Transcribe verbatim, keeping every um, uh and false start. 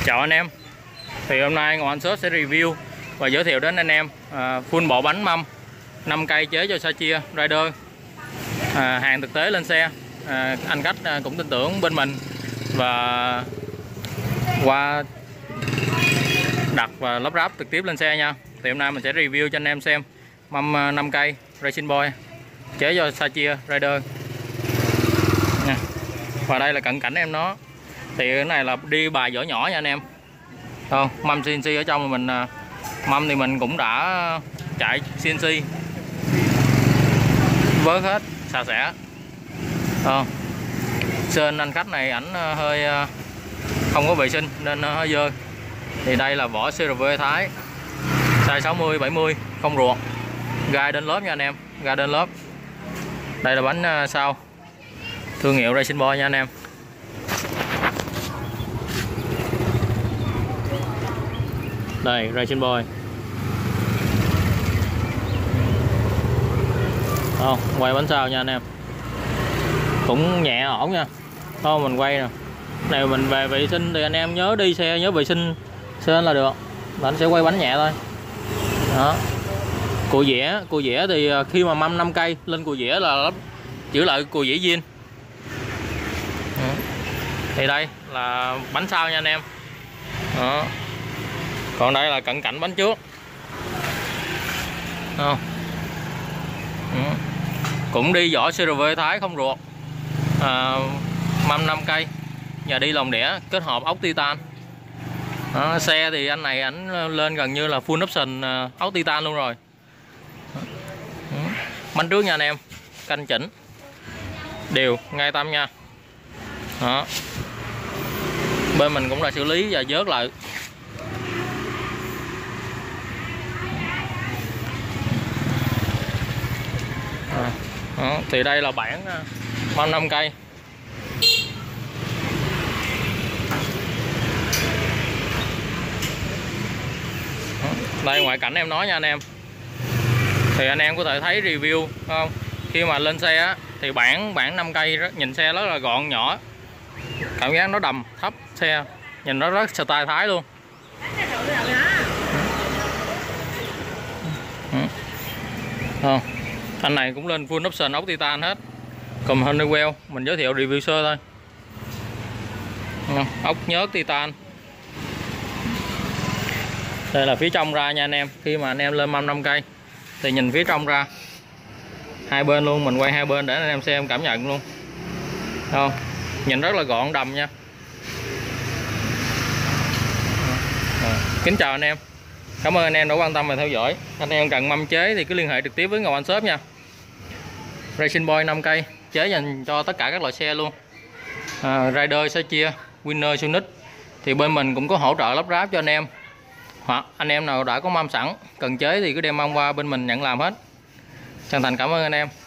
Chào anh em. Thì hôm nay Ngọc Anh Shop sẽ review và giới thiệu đến anh em à, full bộ bánh mâm năm cây chế cho Sachia Rider, à, hàng thực tế lên xe. à, Anh khách à, cũng tin tưởng bên mình và qua đặt và lắp ráp trực tiếp lên xe nha. Thì hôm nay mình sẽ review cho anh em xem mâm năm cây Racing Boy chế cho Sachia Rider nha. Và đây là cận cảnh em nó. Thì cái này là đi bài vỏ nhỏ nha anh em. Không, mâm xê en xê ở trong mình, mâm thì mình cũng đã chạy xê en xê vớt hết sạch sẽ. Không, sên anh khách này ảnh hơi không có vệ sinh nên nó hơi dơ. Thì đây là vỏ xê rờ vê Thái size sáu mươi bảy mươi, không ruột, gai đến lớp nha anh em, gai đến lớp. Đây là bánh sau thương hiệu Racing Boy nha anh em. Đây, Racing Boy. Không, quay bánh sau nha anh em. Cũng nhẹ ổn nha. Thôi mình quay nè. Này mình về vệ sinh thì anh em nhớ đi xe nhớ vệ sinh sên là được. Là anh sẽ quay bánh nhẹ thôi. Đó. Cùi dĩa, cùi dĩa thì khi mà mâm năm cây lên cùi dĩa là giữ lại cùi dĩa zin. Thì đây là bánh sau nha anh em. Đó. Còn đây là cận cảnh bánh trước. Không. Cũng đi vỏ xê rờ vê Thái không ruột, à, mâm năm cây và đi lồng đĩa kết hợp ốc titan. Đó, xe thì anh này ảnh lên gần như là full option ốc titan luôn rồi. Bánh trước nha anh em, canh chỉnh đều ngay tâm nha. Đó. Bên mình cũng đã xử lý và vớt lại. Đó, thì đây là bản mâm năm cây. Đây ngoại cảnh em nói nha anh em. Thì anh em có thể thấy review không? Khi mà lên xe á, thì bản bản năm cây rất, nhìn xe rất là gọn nhỏ. Cảm giác nó đầm thấp xe, nhìn nó rất style Thái luôn. Không. Anh này cũng lên full option ốc titan hết, cùng Honeywell, mình giới thiệu review sơ thôi. Ốc nhớt titan. Đây là phía trong ra nha anh em. Khi mà anh em lên mâm năm cây thì nhìn phía trong ra hai bên luôn, mình quay hai bên để anh em xem cảm nhận luôn. Không, nhìn rất là gọn đầm nha. Kính chào anh em, cảm ơn anh em đã quan tâm và theo dõi. Anh em cần mâm chế thì cứ liên hệ trực tiếp với Ngọc Anh Shop nha. Racing Boy năm cây chế dành cho tất cả các loại xe luôn, à, Rider, Sachia, Winner, Sonic. Thì bên mình cũng có hỗ trợ lắp ráp cho anh em, hoặc anh em nào đã có mâm sẵn cần chế thì cứ đem mâm qua bên mình nhận làm hết. Chân thành cảm ơn anh em.